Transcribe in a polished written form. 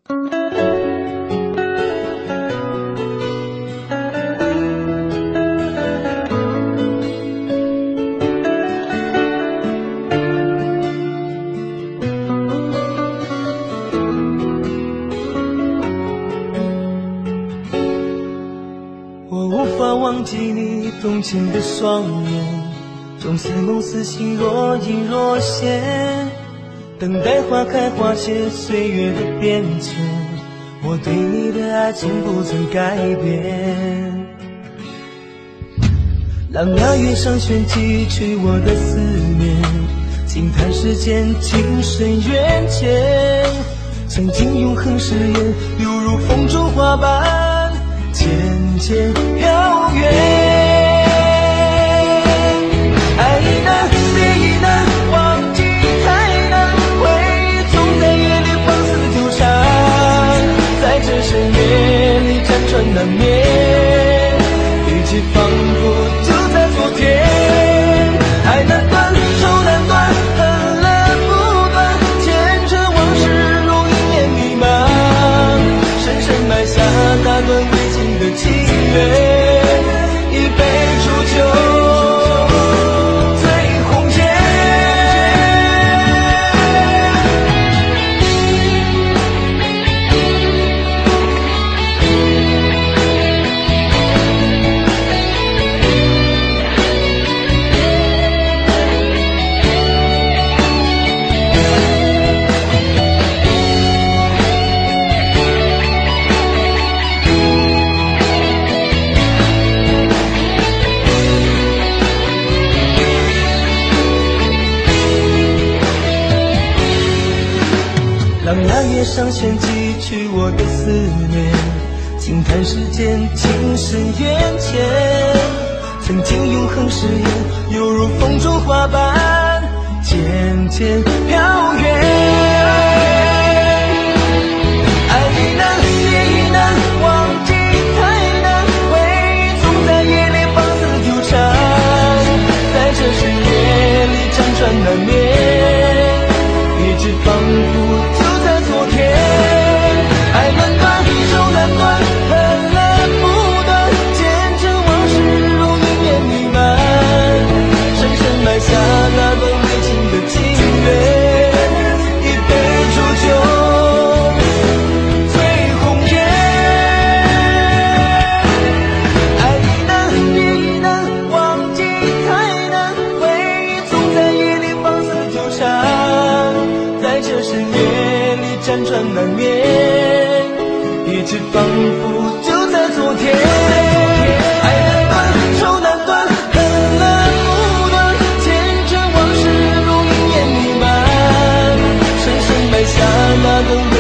我无法忘记你动情的双眼，中似梦似醒，若隐若现，等待花开花谢，岁月的变迁，我对你的爱情不曾改变。让那月上弦寄去我的思念，轻叹世间情深缘浅，曾经永恒誓言，犹如风中花瓣渐渐飘远。爱已难，别亦难，忘记太难，回忆总在夜里放肆纠缠，在这深夜里辗转难眠，一切仿佛就在昨天。爱难断，愁难断，恨了不断，前尘往事如云烟弥漫，深深埋下那段未尽的情缘，一杯浊酒让那月上弦寄去我的思念，轻叹世间情深缘浅，曾经永恒誓言，犹如风中花瓣渐渐飘远。爱已难，别亦难，忘记太难，回忆总在夜里放肆纠缠，在这深夜里辗转难眠，一直仿佛昨天。爱难断，愁难断，恨了不断，前尘往事如云烟弥漫，深深埋下那段未尽的情缘，一杯浊酒醉红颜。爱已难，别亦难，忘记太难，回忆总在夜里放肆纠缠，在这深夜辗转难眠，一直仿佛就在昨天。爱难断，愁难断，恨了不断，前尘往事如云烟弥漫，深深埋下那段